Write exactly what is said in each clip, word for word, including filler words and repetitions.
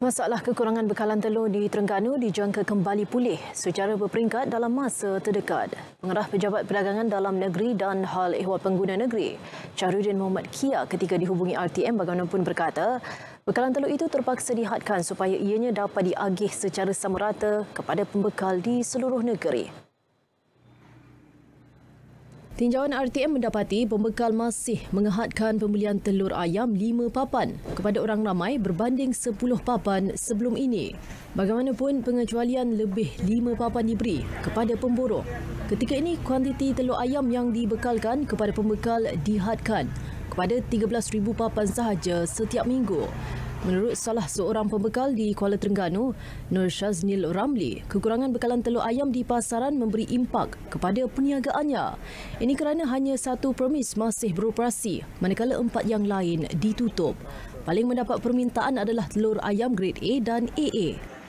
Masalah kekurangan bekalan telur di Terengganu dijangka kembali pulih secara berperingkat dalam masa terdekat. Pengarah Pejabat Perdagangan Dalam Negeri dan Hal Ehwal Pengguna Negeri, Syahrudin Mohamad Kia ketika dihubungi R T M bagaimanapun berkata, bekalan telur itu terpaksa dihadkan supaya ianya dapat diagih secara sama rata kepada pembekal di seluruh negeri. Tinjauan R T M mendapati pembekal masih mengehadkan pembelian telur ayam lima papan kepada orang ramai berbanding sepuluh papan sebelum ini. Bagaimanapun, pengecualian lebih lima papan diberi kepada pemborong. Ketika ini, kuantiti telur ayam yang dibekalkan kepada pembekal dihadkan kepada tiga belas ribu papan sahaja setiap minggu. Menurut salah seorang pembekal di Kuala Terengganu, Nur Shaznil Ramli, kekurangan bekalan telur ayam di pasaran memberi impak kepada perniagaannya. Ini kerana hanya satu premis masih beroperasi, manakala empat yang lain ditutup. Paling mendapat permintaan adalah telur ayam grade A dan A A.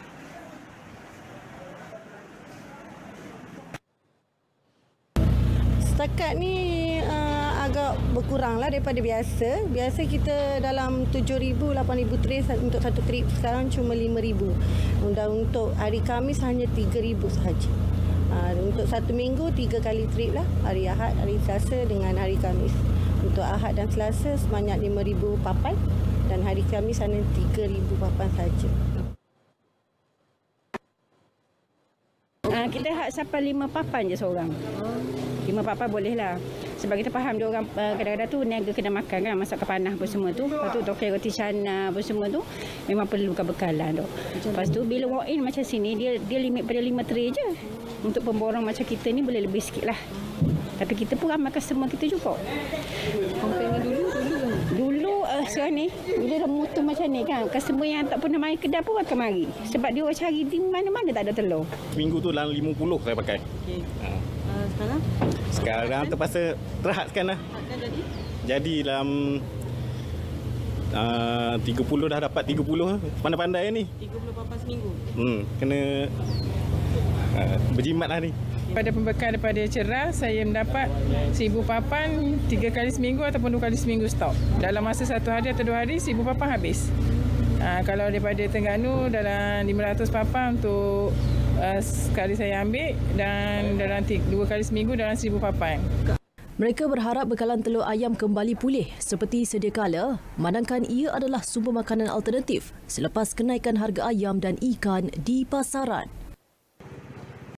Setakat ni uh, agak berkuranglah daripada biasa. Biasa kita dalam tujuh ribu, lapan ribu tray untuk satu trip. Sekarang cuma lima ribu. Dan untuk hari Khamis hanya tiga ribu sahaja. Uh, untuk satu minggu, tiga kali trip lah. Hari Ahad, hari Selasa dengan hari Khamis. Untuk Ahad dan Selasa sebanyak lima ribu papan. Dan hari Khamis hanya tiga ribu papan sahaja. Uh, kita had sampai lima papan je seorang. Lima papan boleh lah. Sebab kita faham dia orang uh, kadang-kadang tu niaga kena makan kan, masak kepanah apa semua tu. Lepas tu tokai roti canai apa semua tu memang perlukan bekalan tu. Lepas tu bila walk in macam sini dia dia limit pada lima tray je. Untuk pemborong macam kita ni boleh lebih sikit lah. Tapi kita pun ramai customer kita juga. Compare dengan dulu, dulu kan? Dulu uh, sekarang ni bila dah mutu macam ni kan, customer yang tak pernah main kedai pun akan mari. Sebab dia orang cari di mana-mana tak ada telur. Minggu tu dalam lima puluh saya pakai. Okay. Ha. Uh, sekarang? Sekarang terpaksa terhadkan lah. Hadkan jadi? Jadi dalam uh, tiga puluh dah dapat tiga puluh. Pandai-pandai ni. tiga puluh papan seminggu? Hmm, kena uh, berjimat lah ni. Pada pembekal daripada Cerah, saya mendapat seribu papan tiga kali seminggu ataupun dua kali seminggu stok. Dalam masa satu hari atau dua hari, seribu papan habis. Ha, kalau daripada Terengganu, dalam lima ratus papan untuk uh, sekali saya ambil dan dalam tiga, dua kali seminggu dalam seribu papan. Mereka berharap bekalan telur ayam kembali pulih seperti sedia kala, memandangkan ia adalah sumber makanan alternatif selepas kenaikan harga ayam dan ikan di pasaran.